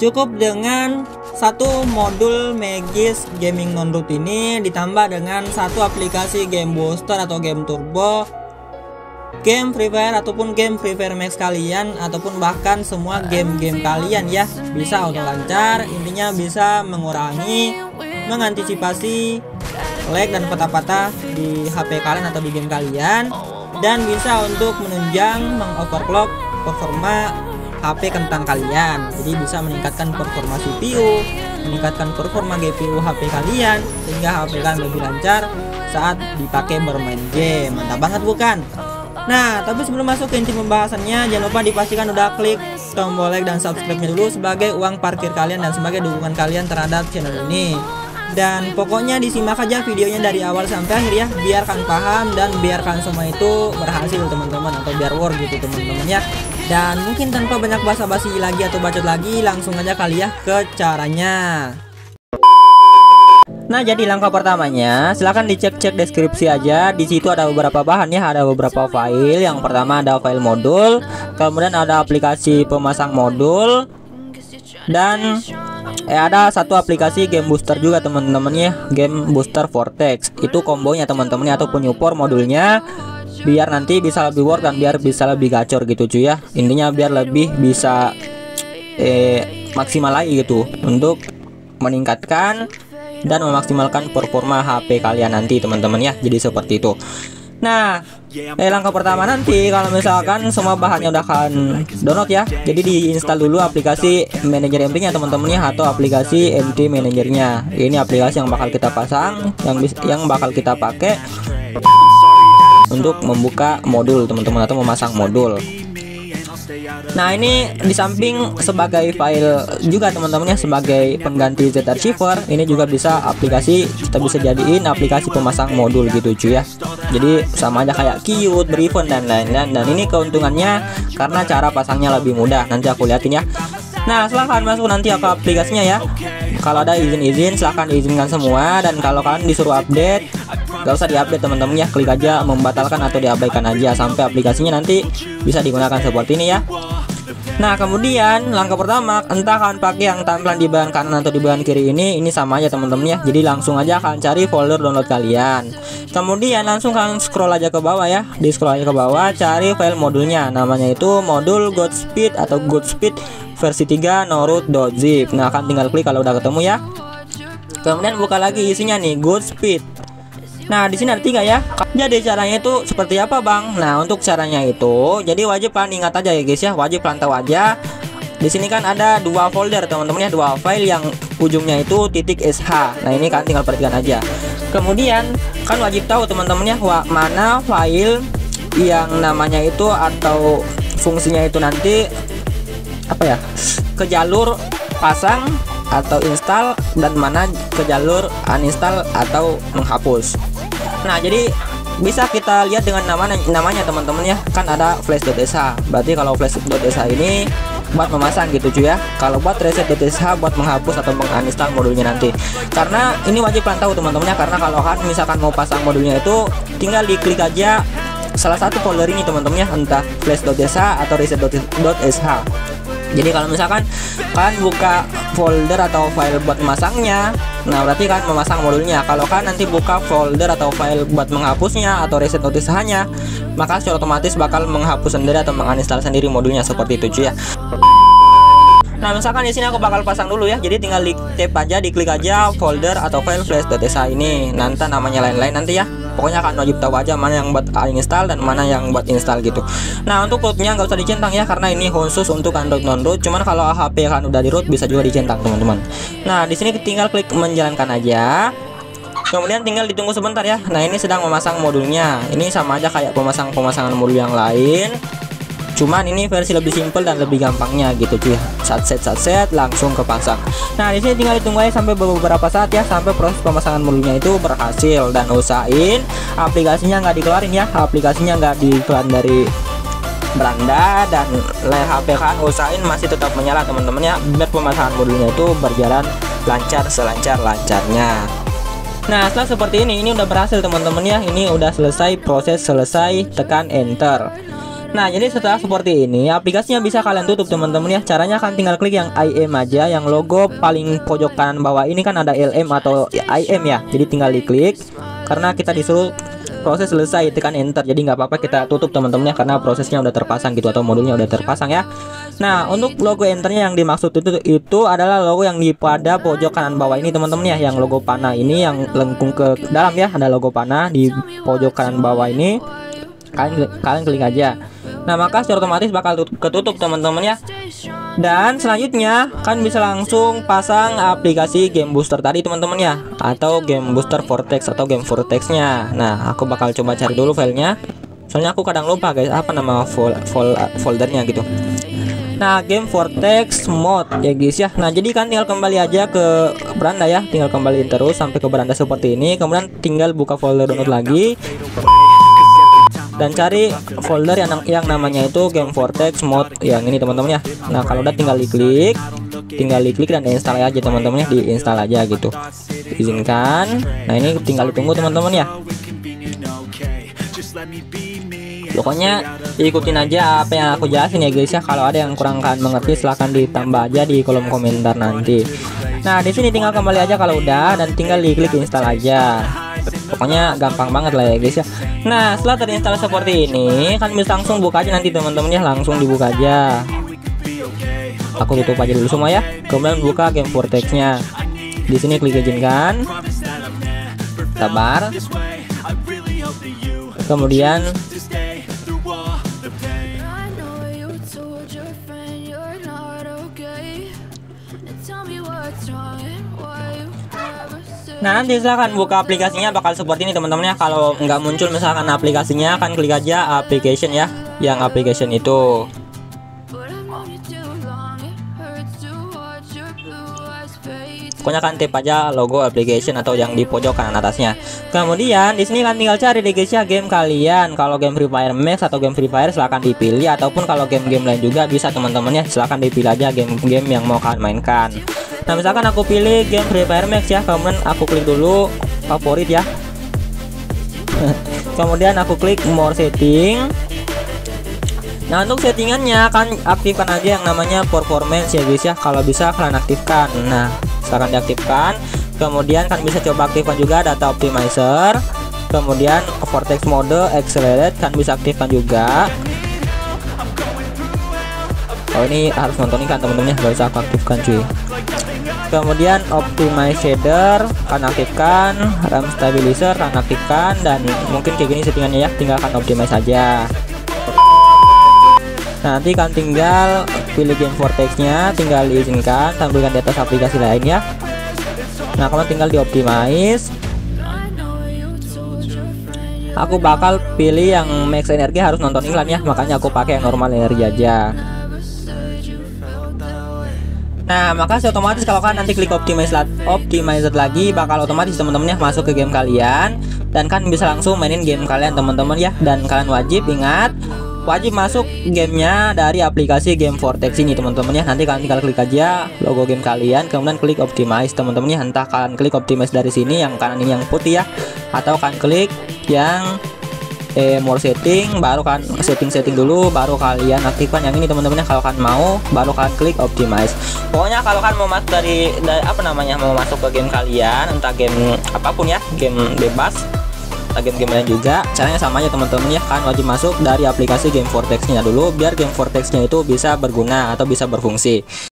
Cukup dengan satu modul Magis Gaming Non-Root ini ditambah dengan satu aplikasi game booster atau game turbo, game Free Fire ataupun game Free Fire Max kalian, ataupun bahkan semua game-game kalian ya, bisa auto lancar. Intinya bisa mengurangi, mengantisipasi lag dan patah-patah di HP kalian atau di game kalian, dan bisa untuk menunjang, mengoverclock performa HP kentang kalian. Jadi bisa meningkatkan performa CPU, meningkatkan performa GPU HP kalian, sehingga HP kalian lebih lancar saat dipakai bermain game. Mantap banget bukan? Nah, tapi sebelum masuk ke inti pembahasannya, jangan lupa dipastikan udah klik tombol like dan subscribe-nya dulu sebagai uang parkir kalian dan sebagai dukungan kalian terhadap channel ini. Dan pokoknya disimak aja videonya dari awal sampai akhir ya, biar kalian paham dan biar kalian semua itu berhasil teman-teman, atau biar war gitu teman-teman ya. Dan mungkin tanpa banyak basa-basi lagi atau bacot lagi, langsung aja kali ya ke caranya. Nah, jadi langkah pertamanya silahkan dicek-cek deskripsi aja. Di situ ada beberapa bahan ya, ada beberapa file. Yang pertama ada file modul, kemudian ada aplikasi pemasang modul, dan ada satu aplikasi game booster juga teman-teman ya, game booster Vortex. Itu kombonya teman-teman ya, atau penyupport modulnya, biar nanti bisa lebih work dan biar bisa lebih gacor gitu cuy ya. Intinya biar lebih bisa maksimal lagi gitu untuk meningkatkan dan memaksimalkan performa HP kalian nanti teman-teman ya. Jadi seperti itu. Nah, langkah pertama nanti kalau misalkan semua bahannya udah kalian download ya, jadi diinstal dulu aplikasi manajer MT nya teman-teman ya, atau aplikasi MT manajernya. Ini aplikasi yang bakal kita pasang, yang bakal kita pakai untuk membuka modul teman-teman, atau memasang modul. Nah, ini di samping sebagai file juga teman-teman ya, sebagai pengganti Z Archiver, ini juga bisa aplikasi, kita bisa jadiin aplikasi pemasang modul gitu cuy ya. Jadi sama aja kayak Qt, Brevon dan lain-lain. Dan ini keuntungannya karena cara pasangnya lebih mudah. Nanti aku liatin ya. Nah, silahkan masuk nanti ke aplikasinya ya. Kalau ada izin-izin silahkan diizinkan semua. Dan kalau kalian disuruh update, gak usah diupdate teman-teman ya, klik aja membatalkan atau diabaikan aja sampai aplikasinya nanti bisa digunakan seperti ini ya. Nah, kemudian langkah pertama, entah kalian pakai yang tampilan di bagian kanan atau di bagian kiri ini sama aja teman-teman ya. Jadi langsung aja kalian cari folder download kalian. Kemudian langsung kalian scroll aja ke bawah ya. Di scroll aja ke bawah, cari file modulnya. Namanya itu modul Godspeed atau Godspeed versi 3 no-root.zip. Nah, kalian tinggal klik kalau udah ketemu ya. Kemudian buka lagi isinya nih, Godspeed. Nah, di sini ada 3 ya. Jadi caranya itu seperti apa bang? Nah, untuk caranya itu, jadi wajib kalian ingat aja ya guys ya, wajib kalian tahu aja. Di sini kan ada 2 folder teman-teman ya, 2 file yang ujungnya itu .sh. Nah, ini kalian tinggal perhatikan aja. Kemudian kan wajib tahu teman-teman ya, mana file yang namanya itu atau fungsinya itu nanti apa ya, ke jalur pasang atau install, dan mana ke jalur uninstall atau menghapus. Nah, jadi bisa kita lihat dengan namanya teman-teman ya, kan ada flash.sh. Berarti kalau flash.sh ini buat memasang gitu cuy ya. Kalau buat reset.sh buat menghapus atau menguninstall modulnya nanti. Karena ini wajib kalian tahu teman-teman ya, karena kalau kan misalkan mau pasang modulnya itu tinggal diklik aja salah satu folder ini teman-teman ya, entah flash.sh atau reset.sh. Jadi kalau misalkan kalian buka folder atau file buat memasangnya, nah berarti kan memasang modulnya. Kalau kan nanti buka folder atau file buat menghapusnya atau reset.sh-nya, maka secara otomatis bakal menghapus sendiri atau menginstal sendiri modulnya seperti itu cuy ya. Nah, misalkan di sini aku bakal pasang dulu ya. Jadi tinggal di tap aja, diklik aja folder atau file flash.sh ini. Nanti namanya lain-lain nanti ya. Pokoknya kalian wajib tahu aja mana yang buat install dan mana yang buat install gitu. Nah, untuk rootnya nggak usah dicentang ya, karena ini khusus untuk Android non-root. Cuman kalau HP kan udah di root bisa juga dicentang teman-teman. Nah, di sini tinggal klik menjalankan aja. Kemudian tinggal ditunggu sebentar ya. Nah, ini sedang memasang modulnya. Ini sama aja kayak pemasangan modul yang lain. Cuman ini versi lebih simpel dan lebih gampangnya gitu cuy. Set langsung kepasang. Nah, di sini tinggal ditunggu aja sampai beberapa saat ya, sampai proses pemasangan modulnya itu berhasil. Dan usahain aplikasinya nggak dikeluarin ya, aplikasinya nggak dikeluarin dari beranda, dan layar HP kan usahain masih tetap menyala teman-teman ya, biar pemasangan modulnya itu berjalan lancar selancar-lancarnya. Nah, setelah seperti ini udah berhasil teman-teman ya. Ini udah selesai proses, selesai, tekan enter. Nah, jadi setelah seperti ini, aplikasinya bisa kalian tutup teman-teman ya. Caranya kan tinggal klik yang IM aja, yang logo paling pojok kanan bawah ini kan ada LM atau IM ya. Jadi tinggal diklik. Karena kita disuruh proses selesai, tekan enter. Jadi nggak apa-apa kita tutup teman-teman ya, karena prosesnya udah terpasang gitu atau modulnya udah terpasang ya. Nah, untuk logo enternya yang dimaksud itu adalah logo yang di pada pojok kanan bawah ini teman-teman ya, yang logo panah ini yang lengkung ke dalam ya, ada logo panah di pojok kanan bawah ini. Kalian klik aja. Nah, maka secara otomatis bakal ketutup teman-teman ya. Dan selanjutnya kan bisa langsung pasang aplikasi Game Booster tadi teman-teman ya, atau Game Booster Vortex atau Game Vortex-nya. Nah, aku bakal coba cari dulu filenya. Soalnya aku kadang lupa guys apa nama foldernya gitu. Nah, Game Vortex Mode ya guys ya. Nah, jadi kan tinggal kembali aja ke beranda ya, tinggal kembaliin terus sampai ke beranda seperti ini. Kemudian tinggal buka folder download lagi dan cari folder yang namanya itu Game Vortex Mode yang ini teman-teman ya. Nah, kalau udah tinggal diklik dan install aja teman-teman ya, diinstal aja gitu. Izinkan. Nah, ini tinggal ditunggu teman-teman ya. Pokoknya ikutin aja apa yang aku jelasin ya guys ya. Kalau ada yang kurang kalian mengerti silahkan ditambah aja di kolom komentar nanti. Nah, di sini tinggal kembali aja kalau udah dan tinggal diklik install aja. Pokoknya gampang banget lah ya guys ya. Nah, setelah terinstall seperti ini kan bisa langsung buka aja nanti teman-teman ya, langsung dibuka aja. Aku tutup aja dulu semua ya. Kemudian buka Game Vortex-nya. Di sini klik izinkan. Sabar. Kemudian nah, nanti silahkan buka aplikasinya bakal seperti ini teman-teman ya. Kalau nggak muncul misalkan aplikasinya, kan klik aja application ya, yang application itu. Pokoknya kan tip aja logo application atau yang di pojok kanan atasnya. Kemudian di sini kan tinggal cari deh guys ya game kalian. Kalau game Free Fire Max atau game Free Fire silahkan dipilih, ataupun kalau game-game lain juga bisa teman-teman ya. Silahkan dipilih aja game-game yang mau kalian mainkan. Nah, misalkan aku pilih game Free Fire Max ya, kemudian aku klik dulu favorit ya. Kemudian aku klik more setting. Nah, untuk settingannya kan aktifkan aja yang namanya performance ya guys ya. Kalau bisa kalian aktifkan. Nah, silahkan diaktifkan. Kemudian kan bisa coba aktifkan juga data optimizer. Kemudian vortex mode accelerate kan bisa aktifkan juga. Oh, ini harus nonton kan teman-teman ya, gak usah aku aktifkan cuy. Kemudian optimize shader kan aktifkan, RAM stabilizer kan aktifkan, dan mungkin kayak gini settingannya ya, tinggalkan optimize saja. Nanti kan tinggal pilih Game Vortex-nya, tinggal diizinkan, tampilkan di atas aplikasi lain ya. Nah, kemudian tinggal di optimize. Aku bakal pilih yang max energi harus nonton iklan ya, makanya aku pakai yang normal energi aja. Nah, maka otomatis kalau kalian nanti klik optimizer lagi, bakal otomatis teman-temannya masuk ke game kalian, dan kan bisa langsung mainin game kalian teman-teman ya. Dan kalian wajib ingat, wajib masuk gamenya dari aplikasi Game Vortex ini teman-teman ya. Nanti kalian tinggal klik aja logo game kalian, kemudian klik optimize teman-teman ya. Entah kalian klik optimize dari sini yang kanan ini yang putih ya, atau kalian klik yang more setting, baru kan setting dulu, baru kalian aktifkan yang ini teman-teman ya. Kalau kalian mau, baru kalian klik optimize. Pokoknya kalau kalian mau masuk dari apa namanya, mau masuk ke game kalian, entah game apapun ya, game bebas, game-game lain juga, caranya sama aja teman-teman ya. Kan wajib masuk dari aplikasi Game Vortex-nya dulu, biar Game Vortex-nya itu bisa berguna atau bisa berfungsi.